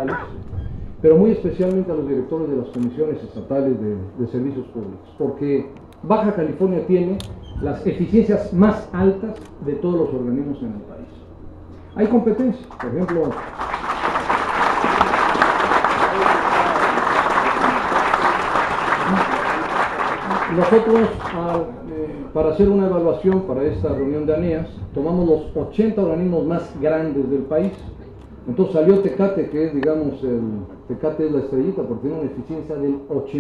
locales, pero muy especialmente a los directores de las comisiones estatales de servicios públicos, porque Baja California tiene las eficiencias más altas de todos los organismos en el país. Hay competencia, por ejemplo, nosotros para hacer una evaluación para esta reunión de ANEAS tomamos los 80 organismos más grandes del país. Entonces salió Tecate, que es, digamos, Tecate es la estrellita porque tiene una eficiencia del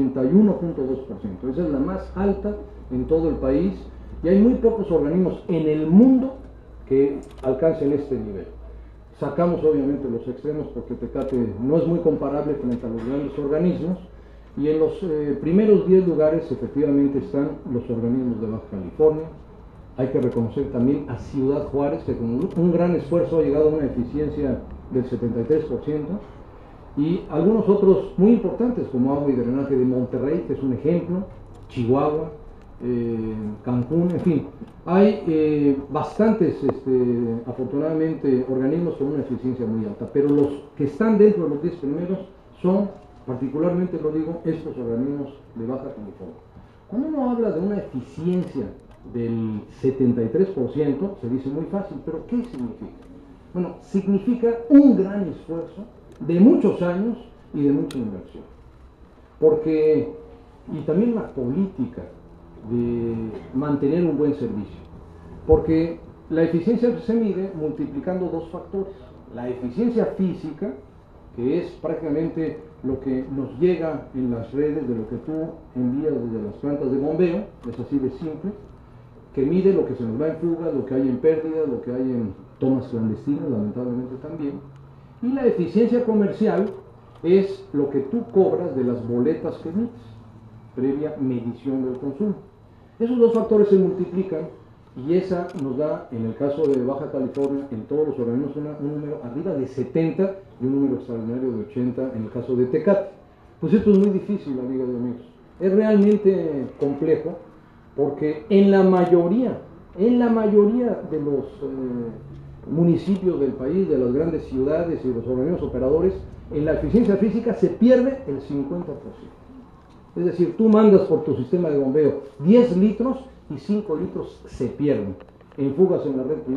81.2%. Esa es la más alta en todo el país y hay muy pocos organismos en el mundo que alcancen este nivel. Sacamos obviamente los extremos porque Tecate no es muy comparable frente a los grandes organismos, y en los primeros 10 lugares efectivamente están los organismos de Baja California. Hay que reconocer también a Ciudad Juárez, que con un gran esfuerzo ha llegado a una eficiencia del 73%, y algunos otros muy importantes como Agua y Drenaje de Monterrey, que es un ejemplo, Chihuahua, Cancún, en fin. Hay bastantes, afortunadamente, organismos con una eficiencia muy alta, pero los que están dentro de los 10 primeros son, particularmente lo digo, estos organismos de Baja California. Cuando uno habla de una eficiencia del 73%, se dice muy fácil, pero ¿qué significa? Bueno, significa un gran esfuerzo de muchos años y de mucha inversión. Porque, y también la política de mantener un buen servicio. Porque la eficiencia se mide multiplicando dos factores. La eficiencia física, que es prácticamente lo que nos llega en las redes de lo que tú envías desde las plantas de bombeo, es así de simple, que mide lo que se nos va en fuga, lo que hay en pérdida, lo que hay en tomas clandestinas, lamentablemente también. Y la eficiencia comercial es lo que tú cobras de las boletas que emites, previa medición del consumo. Esos dos factores se multiplican y esa nos da, en el caso de Baja California, en todos los organismos, un número arriba de 70 y un número extraordinario de 80 en el caso de Tecate. Pues esto es muy difícil, amigas y amigos. Es realmente complejo porque en la mayoría de los municipios del país, de las grandes ciudades y de los organismos operadores, en la eficiencia física se pierde el 50%. Es decir, tú mandas por tu sistema de bombeo 10 litros y 5 litros se pierden en fugas en la red